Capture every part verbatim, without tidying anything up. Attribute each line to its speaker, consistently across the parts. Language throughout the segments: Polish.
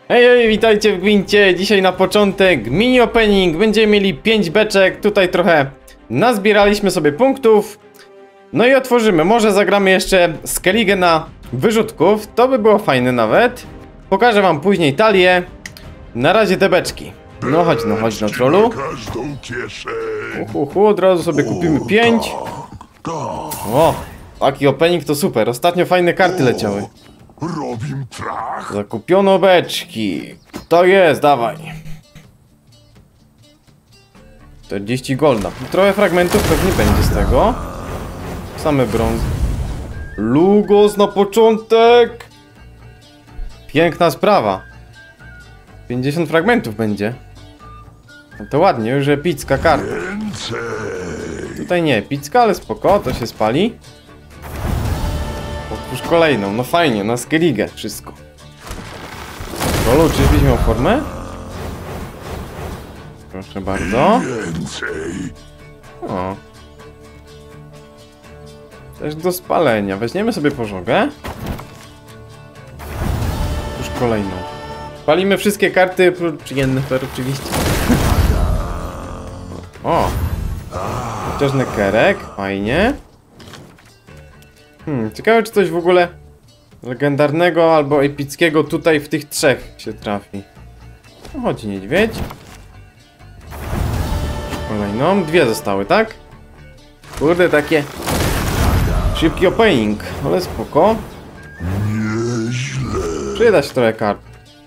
Speaker 1: Hej, hej, witajcie w Gwincie. Dzisiaj na początek mini opening. Będziemy mieli pięć beczek. Tutaj trochę nazbieraliśmy sobie punktów. No i otworzymy. Może zagramy jeszcze Skellige na wyrzutków. To by było fajne nawet. Pokażę wam później talię. Na razie te beczki. No chodź, no chodź, no trollu. Uhu, uhu, od razu sobie kupimy pięć. O, taki opening to super. Ostatnio fajne karty leciały.
Speaker 2: Robim trach.
Speaker 1: Zakupiono beczki. To jest, dawaj. czterdzieści golda. Trochę fragmentów pewnie będzie z tego. Same brązy. Lugos na początek. Piękna sprawa. pięćdziesiąt fragmentów będzie. No to ładnie, już epicka karta. Tutaj nie epicka, ale spoko, to się spali. Otwórz kolejną, no fajnie, na Skellige wszystko. Rolu, czyżbyś miał formę? Proszę bardzo. O. Też do spalenia. Weźmiemy sobie pożogę. Już kolejną. Spalimy wszystkie karty, oprócz Yennefer oczywiście. O. Chociażny kerek, fajnie. Hmm, ciekawe czy coś w ogóle legendarnego albo epickiego tutaj w tych trzech się trafi. No chodź niedźwiedź. Kolejną, dwie zostały, tak? Kurde, takie szybki opening, ale spoko. Przyda się trochę kart.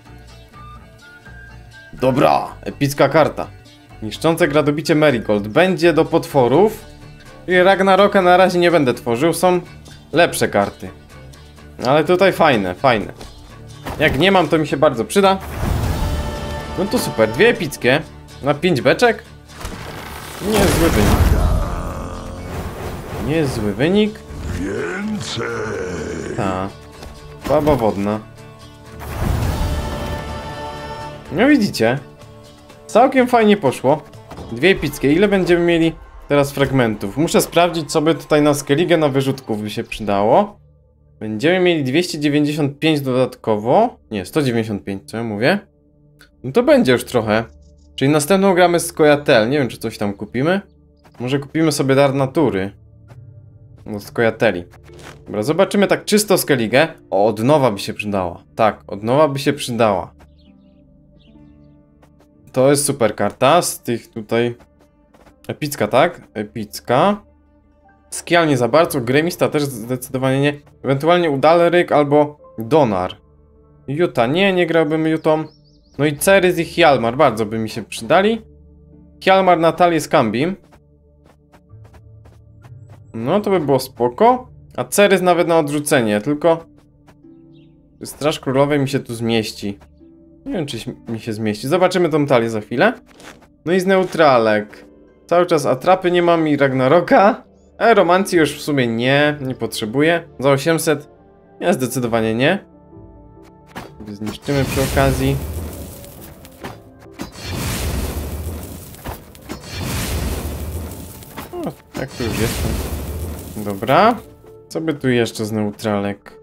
Speaker 1: Dobra, epicka karta. Niszczące gradobicie Marigold. Będzie do potworów. I Ragnaroka na razie nie będę tworzył, są lepsze karty. Ale tutaj fajne, fajne. Jak nie mam, to mi się bardzo przyda. No to super, dwie epickie. Na pięć beczek. Nie jest zły wynik. Nie jest zły wynik.
Speaker 2: Więcej.
Speaker 1: Ta. Baba wodna. No widzicie. Całkiem fajnie poszło. Dwie epickie. Ile będziemy mieli teraz fragmentów? Muszę sprawdzić, co by tutaj na Skellige na wyrzutków by się przydało. Będziemy mieli dwieście dziewięćdziesiąt pięć dodatkowo. Nie, sto dziewięćdziesiąt pięć, co ja mówię? No to będzie już trochę. Czyli następną gramy z Scoia'tael. Nie wiem, czy coś tam kupimy. Może kupimy sobie dar natury. No, z Scoia'taeli. Dobra, zobaczymy tak czysto Skellige. O, od nowa by się przydała. Tak, od nowa by się przydała. To jest super karta z tych tutaj... Epicka, tak? Epicka. Skial nie za bardzo, Gremista też zdecydowanie nie. Ewentualnie Udalryk albo Donar. Juta, nie, nie grałbym Jutą. No i Cerys i Hjalmar bardzo by mi się przydali. Hjalmar na talię z Kambim. No to by było spoko. A Cerys nawet na odrzucenie, tylko... Straż Królowej mi się tu zmieści. Nie wiem, czy mi się zmieści. Zobaczymy tą talię za chwilę. No i z neutralek. Cały czas atrapy nie mam i Ragnaroka. A romancji już w sumie nie, nie potrzebuję. Za osiemset? Nie, zdecydowanie nie. Zniszczymy przy okazji. O, tak tu już jestem. Dobra. Co by tu jeszcze z neutralek?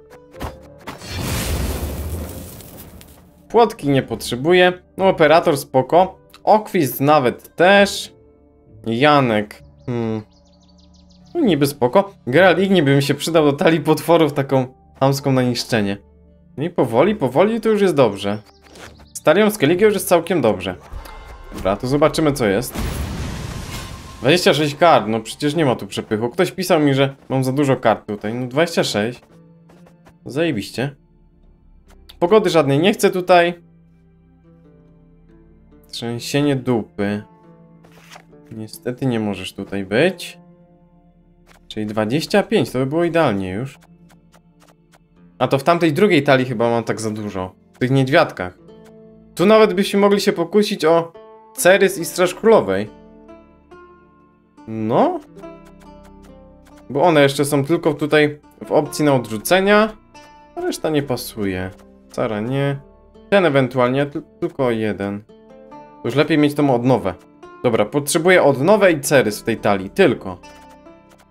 Speaker 1: Płotki nie potrzebuję. No operator spoko. Okwist nawet też. Janek. Hmm. No niby spoko. Geralt Igni by mi się przydał do talii potworów taką chamską na niszczenie. No i powoli, powoli to już jest dobrze. Starią Skellige już jest całkiem dobrze. Dobra, to zobaczymy co jest. dwadzieścia sześć kart, no przecież nie ma tu przepychu. Ktoś pisał mi, że mam za dużo kart tutaj. No dwadzieścia sześć. Zajebiście. Pogody żadnej nie chcę tutaj. Trzęsienie dupy. Niestety nie możesz tutaj być. Czyli dwadzieścia pięć, to by było idealnie już. A to w tamtej drugiej talii chyba mam tak za dużo. W tych niedźwiadkach. Tu nawet byśmy mogli się pokusić o Cerys i Straż Królowej. No. Bo one jeszcze są tylko tutaj w opcji na odrzucenia. A reszta nie pasuje. Cara nie. Ten ewentualnie, tylko jeden. To już lepiej mieć tą odnowę. Dobra, potrzebuję odnowę i Cerys w tej talii, tylko.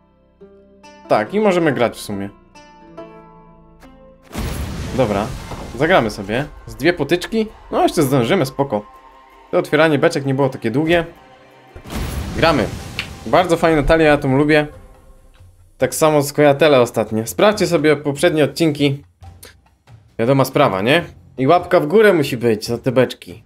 Speaker 1: Tak, i możemy grać w sumie. Dobra. Zagramy sobie. Z dwie potyczki. No jeszcze zdążymy, spoko. To otwieranie beczek nie było takie długie. Gramy. Bardzo fajna talia, ja tą lubię. Tak samo Skoyatele ostatnie. Sprawdźcie sobie poprzednie odcinki. Wiadoma sprawa, nie? I łapka w górę musi być za te beczki.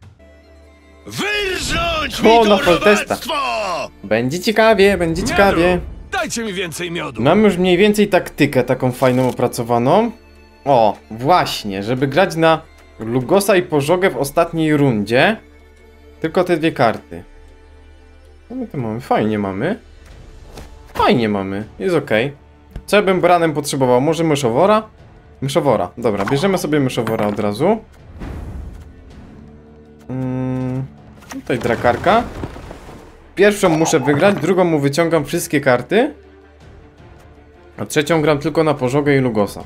Speaker 3: Wyrządź
Speaker 1: O,
Speaker 3: mi to
Speaker 1: na Foltesta.
Speaker 3: robactwo!
Speaker 1: Będzie ciekawie, będzie ciekawie.
Speaker 3: Miodu! Dajcie mi więcej miodu!
Speaker 1: Mam już mniej więcej taktykę taką fajną opracowaną. O, właśnie, żeby grać na Lugosa i Pożogę w ostatniej rundzie. Tylko te dwie karty. Co my tu mamy? Fajnie mamy. Fajnie mamy, jest ok. Co ja bym branem potrzebował? Może myszowora? Myszowora, dobra, bierzemy sobie myszowora od razu. Hmm, tutaj drakarka. Pierwszą muszę wygrać, drugą mu wyciągam wszystkie karty. A trzecią gram tylko na Pożogę i Lugosa.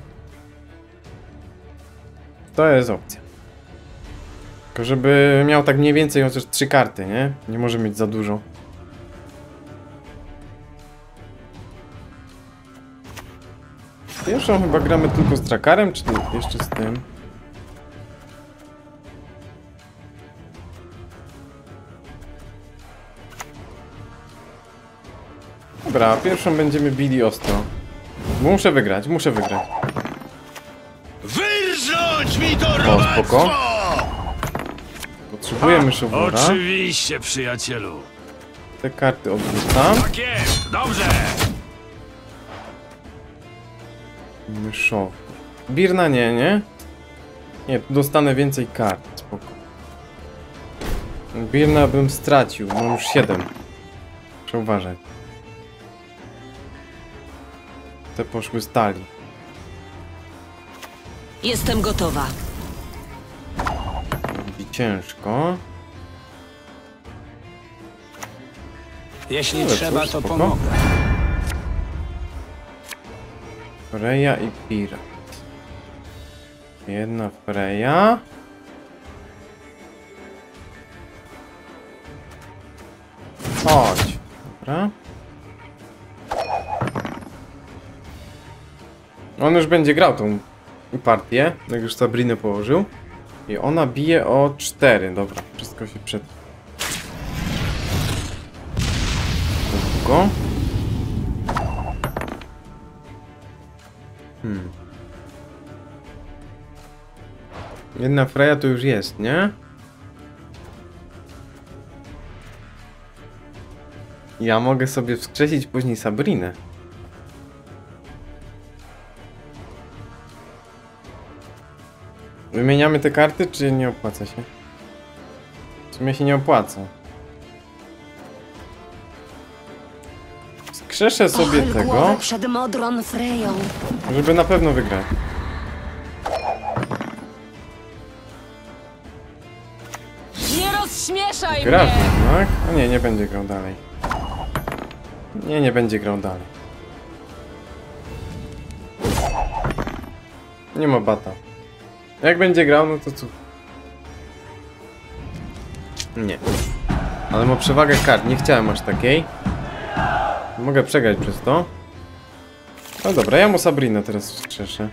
Speaker 1: To jest opcja. Tylko żeby miał tak mniej więcej chociaż trzy karty, nie? Nie może mieć za dużo. Pierwszą chyba gramy tylko z drakarem, czy jeszcze z tym? Dobra, pierwszą będziemy bili ostro. Muszę wygrać, muszę wygrać.
Speaker 3: Wyrządź mi to
Speaker 1: O,
Speaker 3: robactwo!
Speaker 1: spoko. Potrzebuję myszowora.
Speaker 3: Oczywiście, przyjacielu.
Speaker 1: Te karty odrzucam.
Speaker 3: Tak jest, dobrze!
Speaker 1: Myszowy. Birna nie, nie? Nie, tu dostanę więcej kart, spoko. Birna bym stracił, mam już siedem. Muszę uważać. Te poszły stali.
Speaker 4: Jestem gotowa.
Speaker 1: Robi ciężko.
Speaker 3: Jeśli
Speaker 1: Ale
Speaker 3: trzeba,
Speaker 1: cóż,
Speaker 3: to
Speaker 1: spoko.
Speaker 3: pomogę.
Speaker 1: Freja i Pirat. Jedna Freja. Chodź. Dobra. On już będzie grał tą partię, jak już Sabrinę położył. I ona bije o cztery. Dobra, wszystko się przed... Długo. Hmm. Jedna Freja to już jest, nie? Ja mogę sobie wskrzesić później Sabrinę. Wymieniamy te karty, czy nie opłaca się? W sumie się nie opłaca. Skrzeszę sobie
Speaker 4: Pochyl
Speaker 1: tego,
Speaker 4: głowę przed modrą Freją.
Speaker 1: żeby na pewno wygrać.
Speaker 4: Nie rozśmieszaj
Speaker 1: Grasz
Speaker 4: mnie!
Speaker 1: jednak? A nie, nie będzie grał dalej. Nie, nie będzie grał dalej. Nie ma bata. Jak będzie grał, no to co? Nie. Ale ma przewagę kart, nie chciałem aż takiej. Mogę przegrać przez to. No dobra, ja mu Sabrinę teraz wskrzeszę.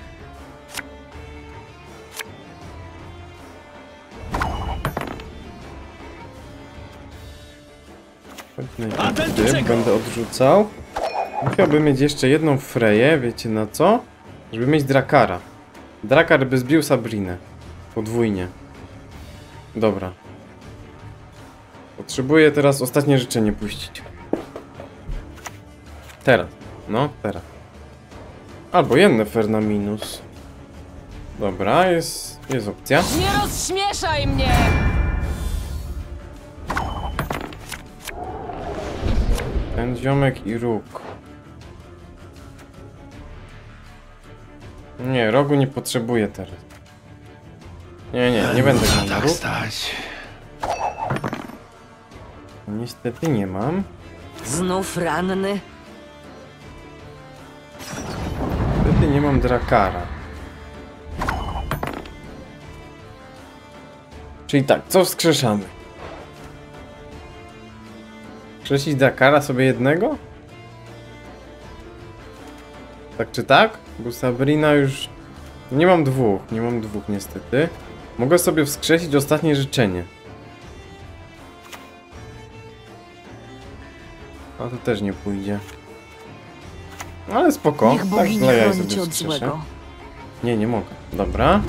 Speaker 1: Będę odrzucał. Musiałbym mieć jeszcze jedną Freję, wiecie na co? Żeby mieć Drakara. Drakar by zbił Sabrinę. Podwójnie. Dobra. Potrzebuję teraz ostatnie życzenie puścić. Teraz. No, teraz. Albo Yennefer na minus. Dobra, jest, jest opcja.
Speaker 4: Nie rozśmieszaj mnie!
Speaker 1: Ten ziomek i róg. Nie, rogu nie potrzebuję teraz. Nie, nie, nie będę grał na róg. Niestety nie mam.
Speaker 4: Znów ranny.
Speaker 1: Niestety nie mam Drakara. Czyli tak, co wskrzeszamy? Wskrzesić Drakara sobie jednego? Tak czy tak? Bo Sabrina już Nie mam dwóch, nie mam dwóch niestety. Mogę sobie wskrzesić ostatnie życzenie. A to też nie pójdzie. Ale spoko.
Speaker 4: Niech
Speaker 1: Tak,
Speaker 4: bogini
Speaker 1: dla jaj
Speaker 4: chroni
Speaker 1: sobie
Speaker 4: cię od
Speaker 1: wskrzeszę.
Speaker 4: złego.
Speaker 1: Nie, nie mogę. Dobra.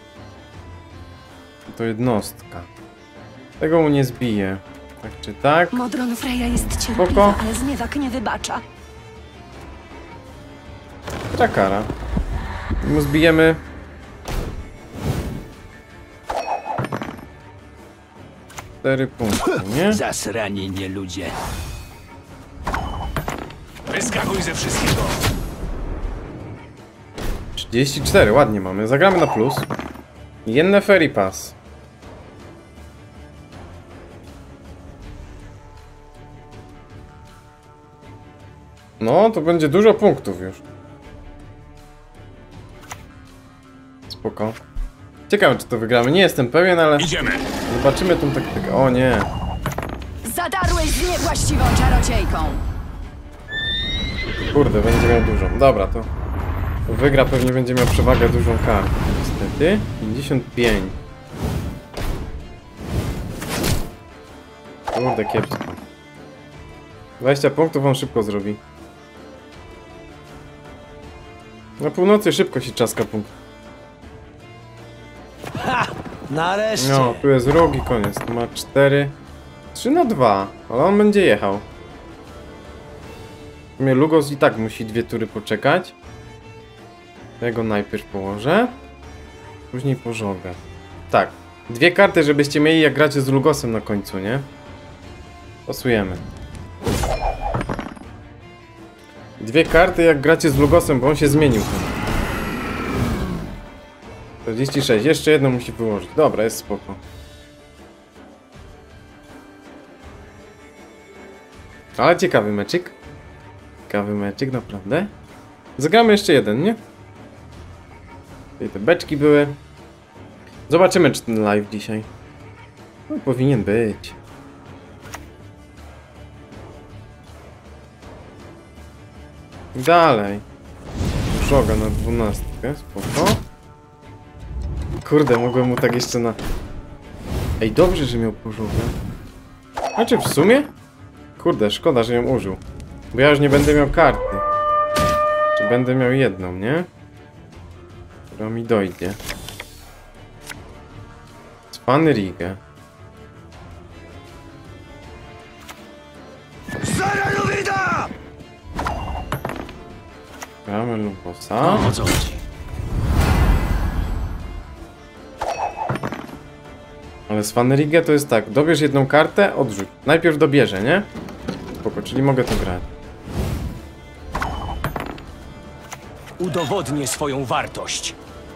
Speaker 1: To jednostka. Tego mu nie zbiję. Tak czy tak?
Speaker 4: Modron Freya jest
Speaker 1: Spoko.
Speaker 4: cierpliwa, ale zniewak nie wybacza.
Speaker 1: Czakara. Mu zbijemy. Cztery punkty, nie?
Speaker 3: Zasrani nie ludzie. Wyskakuj ze wszystkiego.
Speaker 1: trzydzieści cztery, ładnie mamy. Zagramy na plus. Jenne Fairy Pass. No, to będzie dużo punktów już. Spoko. Ciekawe, czy to wygramy. Nie jestem pewien, ale
Speaker 3: Idziemy.
Speaker 1: zobaczymy tą taktykę. O nie.
Speaker 4: Zadarłeś z niewłaściwą czarodziejką.
Speaker 1: Kurde, będzie miał dużo. Dobra, to wygra, pewnie będzie miał przewagę dużą kartę. Niestety. pięćdziesiąt pięć. Kurde, kiepsko. dwadzieścia punktów on szybko zrobi. Na północy szybko się czaska punkt.
Speaker 3: Nareszcie.
Speaker 1: No, tu jest róg i koniec. Tu ma cztery. trzy na dwa. Ale on będzie jechał. W sumie Lugos i tak musi dwie tury poczekać. Ja go najpierw położę. Później pożogę. Tak. Dwie karty, żebyście mieli jak gracie z Lugosem na końcu, nie? Pasujemy. Dwie karty jak gracie z Lugosem, bo on się zmienił. czterdzieści sześć. Jeszcze jedno musi wyłożyć. Dobra, jest spoko. Ale ciekawy meczyk. Ciekawy meczyk, naprawdę. Zagramy jeszcze jeden, nie? Tutaj te beczki były. Zobaczymy, czy ten live dzisiaj. No, powinien być. Dalej. Żoga na dwunastkę, spoko. Kurde, mogłem mu tak jeszcze na... Ej, dobrze, że miał pożogę. Znaczy w sumie? Kurde, szkoda, że ją użył. Bo ja już nie będę miał karty. Czy będę miał jedną, nie? Która mi dojdzie. Svanrige. Gramy Lugosa.
Speaker 3: No, o co chodzi?
Speaker 1: Ale Svanrige to jest tak, dobierz jedną kartę, odrzuć. Najpierw dobierze, nie? Spoko, czyli mogę to grać.
Speaker 3: Udowodnię swoją wartość.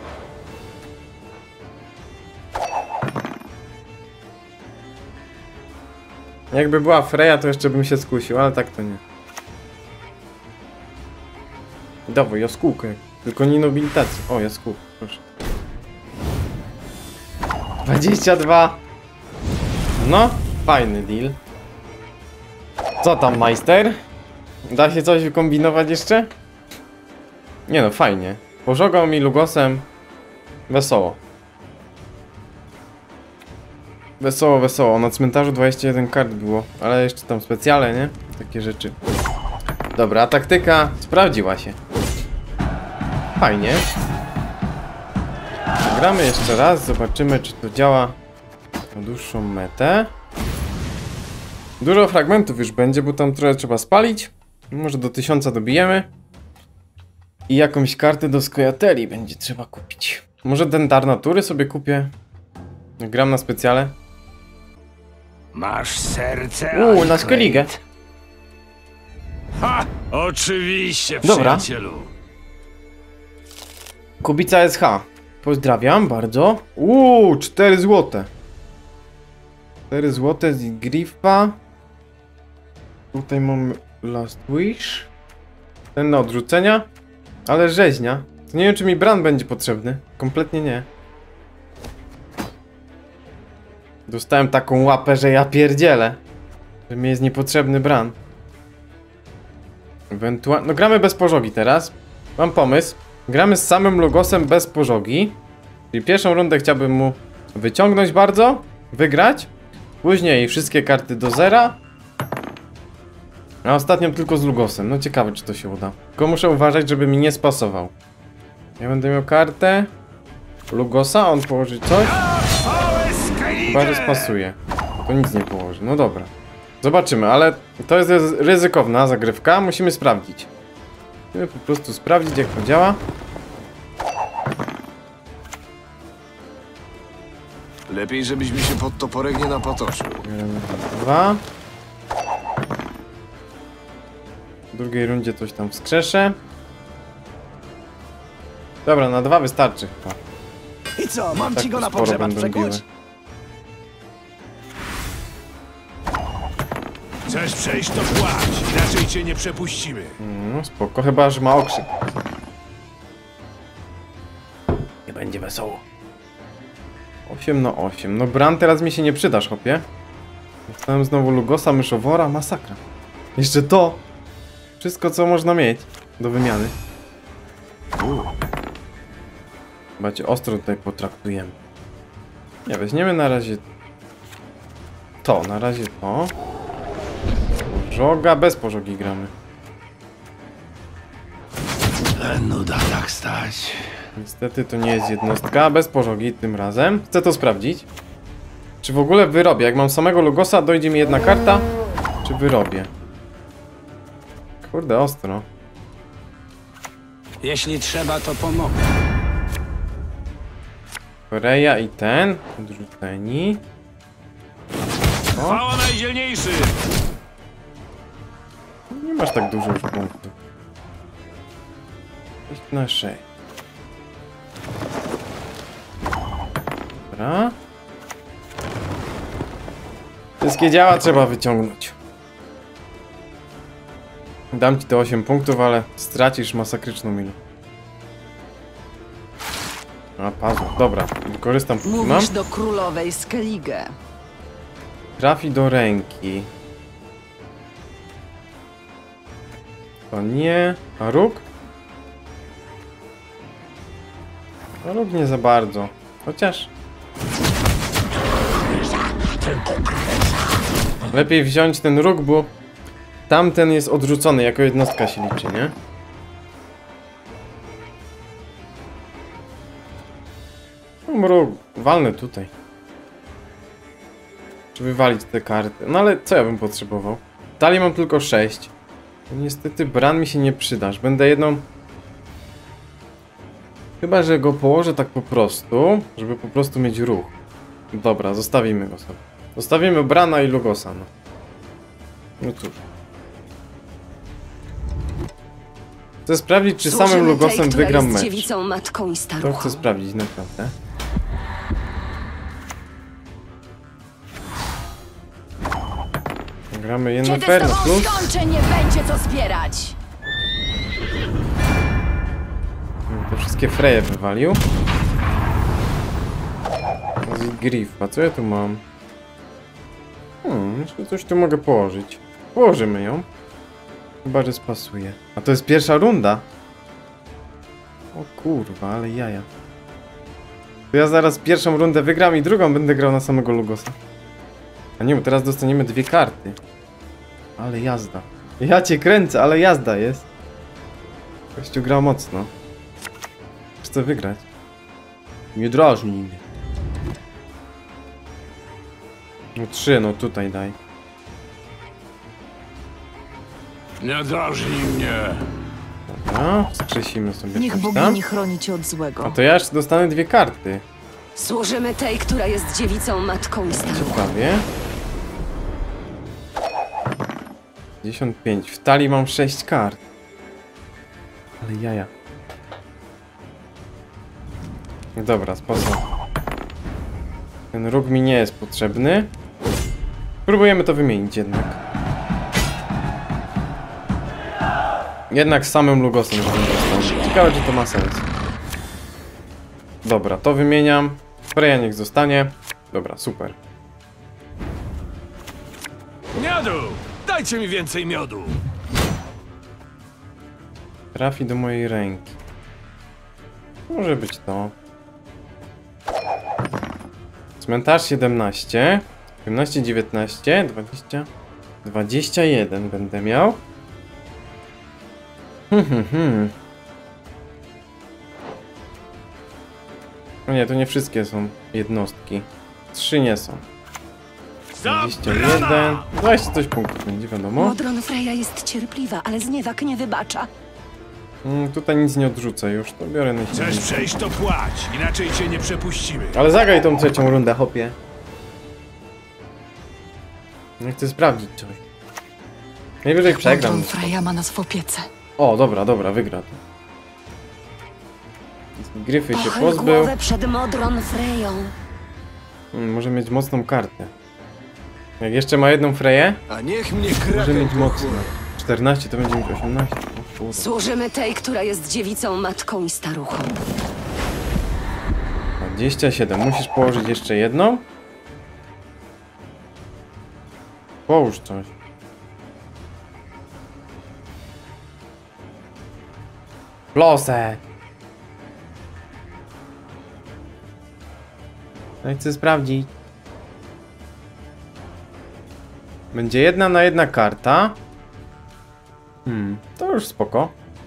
Speaker 1: Jakby była Freya, to jeszcze bym się skusił, ale tak to nie. Dawaj, jaskółkę. Tylko nie nobilitację. O, jaskółkę, proszę. dwadzieścia dwa. No, fajny deal. Co tam, majster? Da się coś wykombinować jeszcze? Nie no, fajnie. Pożogał mi Lugosem. Wesoło. Wesoło, wesoło. Na cmentarzu dwadzieścia jeden kart było. Ale jeszcze tam specjale, nie? Takie rzeczy. Dobra, a taktyka sprawdziła się. Fajnie. Gramy jeszcze raz, zobaczymy, czy to działa na dłuższą metę. Dużo fragmentów już będzie, bo tam trochę trzeba spalić. Może do tysiąca dobijemy. I jakąś kartę do skojateli będzie trzeba kupić. Może ten dar natury sobie kupię. Gram na specjale.
Speaker 3: Masz serce.
Speaker 1: Uuu, na Skellige.
Speaker 3: Ha! Oczywiście,
Speaker 1: Dobra.
Speaker 3: przyjacielu.
Speaker 1: Kubica S H. Pozdrawiam bardzo. Uuu, cztery złote. cztery złote z Grifa. Tutaj mamy Last Wish. Ten na odrzucenia. Ale rzeźnia. To nie wiem, czy mi Bran będzie potrzebny. Kompletnie nie. Dostałem taką łapę, że ja pierdzielę. Że mi jest niepotrzebny Bran. Ewentualnie... No gramy bez pożogi teraz. Mam pomysł. Gramy z samym Lugosem bez pożogi. Czyli pierwszą rundę chciałbym mu wyciągnąć bardzo, wygrać. Później wszystkie karty do zera. A ostatnią tylko z Lugosem. No ciekawe, czy to się uda. Tylko muszę uważać, żeby mi nie spasował. Ja będę miał kartę Lugosa, on położy coś. Chyba, że spasuje. To nic nie położy. No dobra. Zobaczymy, ale to jest ryzykowna zagrywka. Musimy sprawdzić. Musimy po prostu sprawdzić, jak to działa.
Speaker 5: Lepiej, żebyś mi się pod toporek nie napatoczył.
Speaker 1: Dwa. W drugiej rundzie coś tam wskrzeszę. Dobra, na dwa wystarczy chyba.
Speaker 3: I co, mam
Speaker 1: Tak
Speaker 3: ci go na
Speaker 1: sporo
Speaker 3: pogrzebach
Speaker 1: będą biły.
Speaker 3: przekuć?
Speaker 2: Chcesz przejść, to płać. Inaczej cię nie przepuścimy.
Speaker 1: No spoko, chyba że ma okrzyk. Nie będzie wesoło. osiem na osiem. No Bran teraz mi się nie przydasz, chłopie. Dostałem znowu Lugosa, myszowora, masakra. Jeszcze to. Wszystko, co można mieć do wymiany. Chyba cię ostro tutaj potraktujemy. Nie, weźmiemy na razie to, na razie to. Pożoga, bez pożogi gramy.
Speaker 2: Nuda tak stać.
Speaker 1: Niestety to nie jest jednostka, bez pożogi tym razem. Chcę to sprawdzić. Czy w ogóle wyrobię? Jak mam samego Lugosa, dojdzie mi jedna karta? Czy wyrobię? Kurde, ostro.
Speaker 3: Jeśli trzeba, to pomogę.
Speaker 1: Korea i ten. Odrzuceni.
Speaker 2: Chwała najdzielniejszy!
Speaker 1: Nie masz tak dużo już punktów. sześć na sześć. Dobra. Wszystkie działa trzeba wyciągnąć. Dam ci te osiem punktów, ale stracisz masakryczną minę. A, puzzle. Dobra, wykorzystam mam.
Speaker 4: Mówisz do królowej Skellige.
Speaker 1: Trafi do ręki. To nie. A róg? A róg nie za bardzo. Chociaż... Lepiej wziąć ten róg, bo tamten jest odrzucony, jako jednostka się liczy, nie? Mam róg. Walnę tutaj. Czy wywalić te karty? No ale co ja bym potrzebował? Dalej mam tylko sześć. No niestety Bran mi się nie przydasz. Będę jedną... Chyba, że go położę tak po prostu, żeby po prostu mieć ruch. Dobra, zostawimy go sobie. Zostawimy Brana i Lugosa, no. No cóż. Chcę sprawdzić, czy
Speaker 4: Służymy
Speaker 1: samym
Speaker 4: tej,
Speaker 1: Lugosem
Speaker 4: która
Speaker 1: wygram
Speaker 4: jest
Speaker 1: mecz.
Speaker 4: dziewicą, matką i
Speaker 1: To
Speaker 4: staruchą.
Speaker 1: chcę sprawdzić naprawdę. Gramy jedno
Speaker 4: Kiedy z
Speaker 1: Inferno
Speaker 4: tobą
Speaker 1: plus.
Speaker 4: skończę, nie będzie co zbierać.
Speaker 1: Te wszystkie freje wywalił. Griff, a co ja tu mam? Hmm, jeszcze coś tu mogę położyć. Położymy ją. Chyba, że spasuje. A to jest pierwsza runda. O kurwa, ale jaja. To ja zaraz pierwszą rundę wygram i drugą będę grał na samego Lugosa. A nie, bo teraz dostaniemy dwie karty. Ale jazda. Ja cię kręcę, ale jazda jest. Gościu gra mocno. Chcę wygrać. Nie drażnij mnie. No trzy, no tutaj daj.
Speaker 2: Nie drażnij mnie.
Speaker 1: Dobra, skrzesimy sobie
Speaker 4: Niech
Speaker 1: coś tam.
Speaker 4: bogini chroni cię od
Speaker 1: A
Speaker 4: złego.
Speaker 1: to ja jeszcze dostanę dwie karty.
Speaker 4: Służymy tej, która jest dziewicą, matką i staruchą.
Speaker 1: Ciekawie. pięćdziesiąt pięć. W talii mam sześć kart. Ale jaja. Dobra, sposób. Ten róg mi nie jest potrzebny. Próbujemy to wymienić jednak. Jednak z samym Lugosem, żebym dostał. Ciekawe, czy to ma sens. Dobra, to wymieniam. Freya niech zostanie. Dobra, super.
Speaker 2: Miodu! Dajcie mi więcej miodu!
Speaker 1: Trafi do mojej ręki. Może być to. Cmentarz siedemnaście. osiemnaście, dziewiętnaście, dwadzieścia, dwadzieścia jeden będę miał. Hmm, hmm, hmm. O nie, to nie wszystkie są jednostki. Trzy nie są. dwadzieścia jeden. dwadzieścia coś punktów będzie, wiadomo.
Speaker 4: Modron Freya jest cierpliwa, ale zniewak nie wybacza.
Speaker 1: Mm, tutaj nic nie odrzucę już, to biorę na
Speaker 2: Chcesz przejść, to płać, inaczej cię nie przepuścimy.
Speaker 1: Ale zagraj tą trzecią rundę, hopie. Nie chcę sprawdzić coś. Najwyżej przegram.
Speaker 6: Modron Freya ma nas w opiece.
Speaker 1: O, dobra, dobra, wygra to. Gryfy się
Speaker 4: Pochyl
Speaker 1: pozbył.
Speaker 4: głowę przed Modron Freją.
Speaker 1: Mm, może mieć mocną kartę. Jak jeszcze ma jedną Freję,
Speaker 5: A niech mnie
Speaker 1: może
Speaker 5: kraken
Speaker 1: mieć mocną.
Speaker 5: pochłonie.
Speaker 1: czternaście to będzie mieć osiemnaście. O, kurde.
Speaker 4: Służymy tej, która jest dziewicą, matką i staruchą.
Speaker 1: dwadzieścia siedem. Musisz położyć jeszcze jedną. Połóż coś. Plosę. No i chcę sprawdzić. Będzie jedna na jedna karta. Hmm, to już spoko.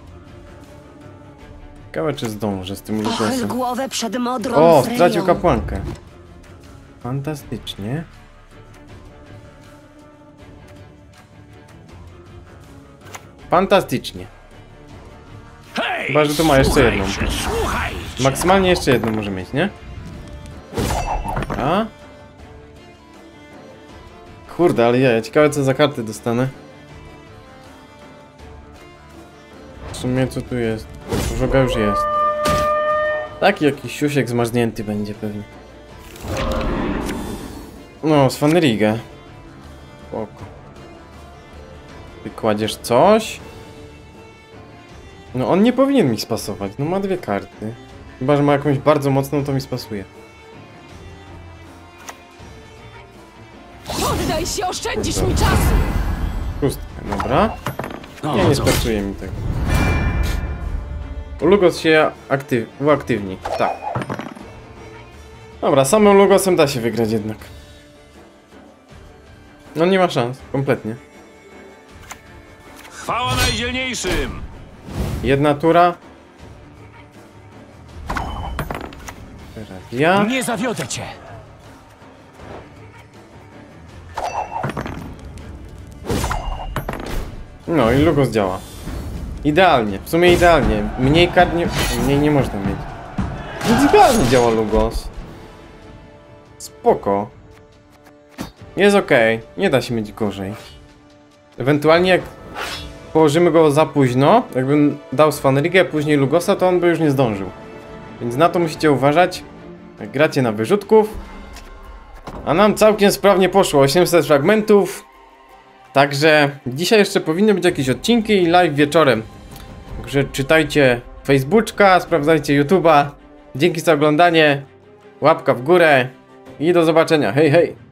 Speaker 1: Ciekawe, czy zdążę z tym
Speaker 4: Pochyl
Speaker 1: lukosem.
Speaker 4: głowę przed Modron
Speaker 1: O,
Speaker 4: Freją.
Speaker 1: stracił kapłankę. Fantastycznie. Fantastycznie.
Speaker 2: Hej,
Speaker 1: Chyba, że tu ma jeszcze
Speaker 2: słuchaj
Speaker 1: jedną.
Speaker 2: się, słuchaj się.
Speaker 1: Maksymalnie jeszcze jedną może mieć, nie? Dobra. Kurde, ale ja, ciekawe co za karty dostanę. W sumie co tu jest? Żoga już jest. Taki jakiś siusiek zmarznięty będzie pewnie. No, z Fanrigę. Spoko. Ty kładziesz coś? No on nie powinien mi spasować, no ma dwie karty. Chyba, że ma jakąś bardzo mocną, to mi spasuje.
Speaker 6: Poddaj się, oszczędzisz mi czasu!
Speaker 1: Pustkę, dobra.
Speaker 3: No,
Speaker 1: Nie, nie
Speaker 3: co?
Speaker 1: spasuje mi tego. Lugos się aktyw uaktywni, tak. Dobra, samym Lugosem da się wygrać jednak. No nie ma szans, kompletnie.
Speaker 2: Chwała najdzielniejszym.
Speaker 1: Jedna tura. Teraz ja.
Speaker 3: Nie zawiodę cię!
Speaker 1: No i Lugos działa. Idealnie, w sumie idealnie. Mniej kart nie... Mniej nie można mieć. Więc idealnie działa Lugos. Spoko. Jest okej, nie da się mieć gorzej. Ewentualnie jak położymy go za późno, jakbym dał Svanrigę, później Lugosa, to on by już nie zdążył. Więc na to musicie uważać, jak gracie na wyrzutków. A nam całkiem sprawnie poszło, osiemset fragmentów. Także dzisiaj jeszcze powinny być jakieś odcinki i live wieczorem. Także czytajcie Facebooka, sprawdzajcie YouTube'a. Dzięki za oglądanie, łapka w górę i do zobaczenia. Hej, hej!